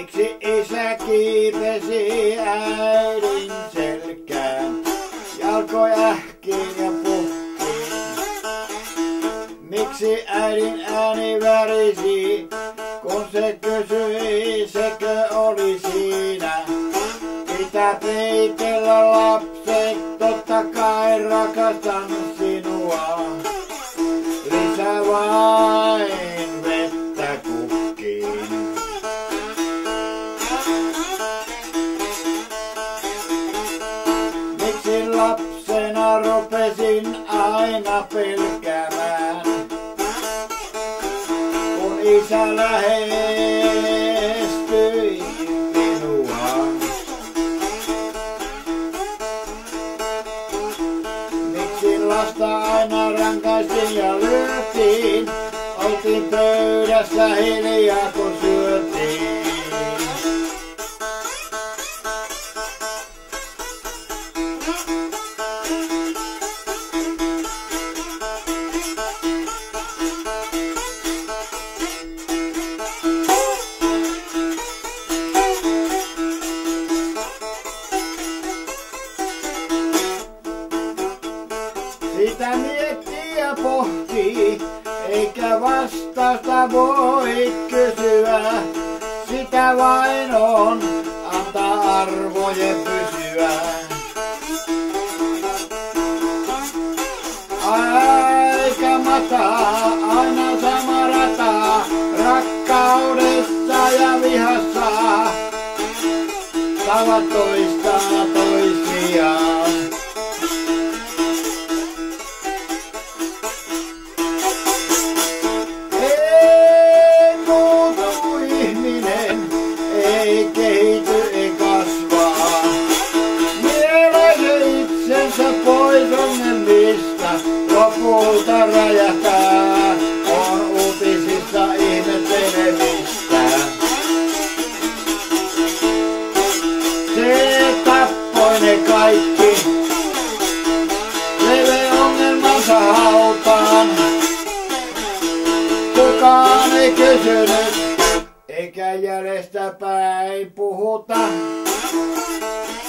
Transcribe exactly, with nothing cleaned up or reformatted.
Miksi isä kiipesi äidin selkään, jalkoi ähkiin ja puhkiin? Miksi äidin ääni värisi, kun se kysyi, sekö oli siinä? Mitä peitellä lapset, totta kai rakastan sinua. Lisää vain vettä kukkiin. Miksi lapsena rupesin aina pelkäämään, kun isä lähestyi minua? Miksi lasta aina rankaistiin ja lyötiin, oltiin pöydässä hiljaa kun syötiin? Sitä miettii ja pohtii, eikä vastausta voi kysyä. Sitä vain on, antaa arvojen pysyä. Aika mataa, aina sama rata, rakkaudessa ja vihassa. Tavat toistaa toisiaan. Ei kehity, ei kasvaa. Mielänsä itsensä pois ongelmista, lopulta räjähtää, on uutisissa ihmettelemistä. Se tappoi ne kaikki, leve ongelmansa hautaan. Kukaan ei kysynyt, eikä jäljestä päin puhuta.